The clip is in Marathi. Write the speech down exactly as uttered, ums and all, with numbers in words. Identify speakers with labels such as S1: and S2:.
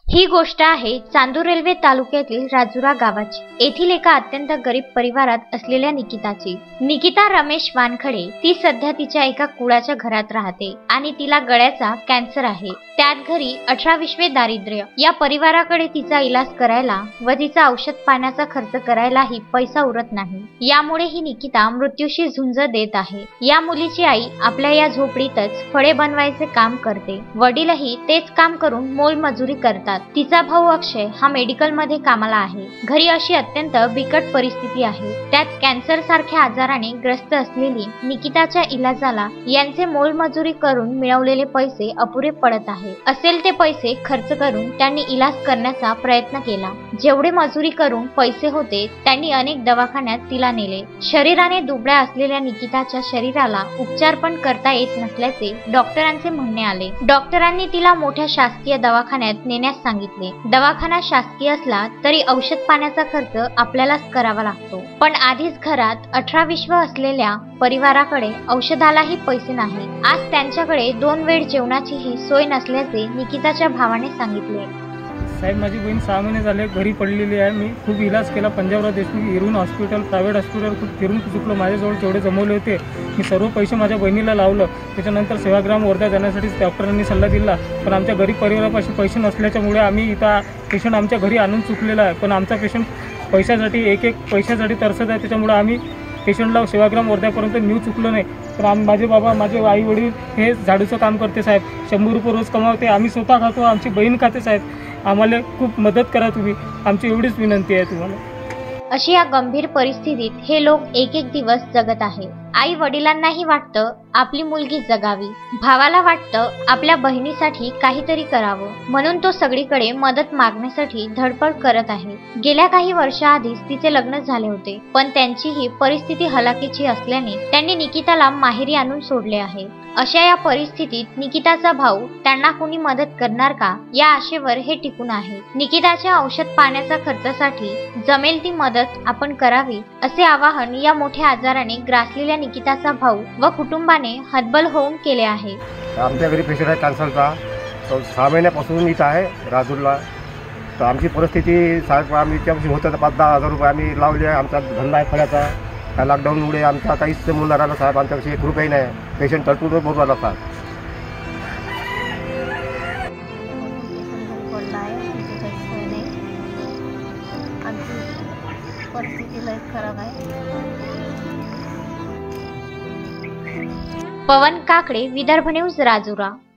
S1: ही गोष्ट आहे चांदूर रेल्वे तालुक्यातील राजुरा गावाची। येथील एका अत्यंत गरीब परिवारात असलेल्या निकिताची। निकिता रमेश वानखडे ती सध्या तिच्या एका कुळाच्या घरात राहते आणि तिला गळ्याचा कॅन्सर आहे। त्यात घरी अठरा विश्वे दारिद्र्य। या परिवाराकडे तिचा इलाज करायला व तिचा औषध पाण्याचा खर्च करायलाही पैसा उरत नाही। यामुळे ही निकिता मृत्यूशी झुंज देत आहे। या मुलीची आई आपल्या या झोपडीतच फळे बनवायचे काम करते। वडीलही तेच काम करून मोलमजुरी करतात। तिचा भाऊ अक्षय हा मेडिकल मध्ये कामाला आहे। घरी अशी अत्यंत बिकट परिस्थिती आहे। त्यात कॅन्सर सारख्या आजाराने ग्रस्त असलेली निकिताच्या इलाजाला यांचे मोलमजुरी करून मिळवलेले पैसे अपुरे पडत आहे। असेल ते पैसे खर्च करून त्यांनी इलाज करण्याचा प्रयत्न केला। जेवढे मजुरी करून पैसे होते त्यांनी अनेक दवाखान्यात तिला नेले। शरीराने दुबळ्या असलेल्या निकिताच्या शरीराला उपचार पण करता येत नसल्याचे डॉक्टरांचे म्हणणे आले। डॉक्टरांनी तिला मोठ्या शासकीय दवाखान्यात नेण्यास सांगितले। दवाखाना शासकीय असला तरी औषध पाण्याचा खर्च आपल्यालाच करावा लागतो। पण आधीच घरात अठरा विश्व असलेल्या परिवाराकडे औषधालाही पैसे नाही। आज त्यांच्याकडे दोन वेळ जेवणाचीही सोय नसल्याचे निकिताच्या भावाने सांगितले।
S2: साहेब, माझी बहीण सहा महिने झाले घरी पडलेली आहे। मी खूप इलाज केला, पंजाबराव देशमुख इरून हॉस्पिटल, प्रायव्हेट हॉस्पिटल खूप फिरून चुकलो। माझ्याजवळ जेवढे जमवले होते मी सर्व पैसे माझ्या बहिणीला लावलं। त्याच्यानंतर सेवाग्राम वर्धा जाण्यासाठी डॉक्टरांनी सल्ला दिला, पण आमच्या गरीब परिवारापाशी पैसे नसल्याच्यामुळे आम्ही इथं पेशंट आमच्या घरी आणून चुकलेला आहे। पण आमचा पेशंट पैशासाठी एक एक पैशासाठी तरसत आहे। त्याच्यामुळे आम्ही पेशंटला सेवाग्राम वर्ध्यापर्यंत नेऊ चुकलो नाही। तर आम्ही माझे बाबा माझे आई वडील हे झाडूचं काम करते साहेब, शंभर रुपये रोज कमावते। आम्ही स्वतः खातो, आमची बहीण खाते साहेब। आम्हाला खूप मदत करा तुम्ही, आमची एवढीच विनंती आहे तुम्हाला।
S1: अशी या गंभीर परिस्थितीत हे लोक एक एक दिवस जगत आहे। आई वडिलांनाही वाटतं आपली मुलगी जगावी, भावाला वाटतं आपल्या बहिणीसाठी काहीतरी करावं, म्हणून तो सगळीकडे मदत मागण्यासाठी धडपड करत आहे। गेल्या काही वर्षाआधीच तिचे लग्न झाले होते, पण त्यांची ही परिस्थिती हलाखीची असल्याने त्यांनी निकिताला माहेरी आणून सोडले आहे। अशा या परिस्थितीत निकिताचा भाऊ त्यांना कोणी मदत करणार का या आशेवर हे टिकून आहे। निकिताच्या औषध पाण्याच्या खर्चासाठी जमेल ती मदत आपण करावी, असे आवाहन या मोठ्या आजाराने ग्रासलेल्या निकिताचा भाऊ व कुटुंबाने हतबल होऊन केले आहे।
S3: आमच्या घरी पेशंट आहे कॅन्सरचा, तो सहा महिन्यापासून इथं आहे राजूरला। तर आमची परिस्थिती साहेब, आम्ही त्यापासून होतं पाच दहा हजार रुपये आम्ही लावले आहे। आमचा धंदा आहे फळ्याचा, त्या लॉकडाऊनमुळे आमचा काहीच जमून राहिला साहेब। आमच्याकडे एक रुपयाही नाही, पेशंट तडतूड बोलू आला साहेब।
S1: पवन काकडे, विदर्भ न्यूज, राजुरा।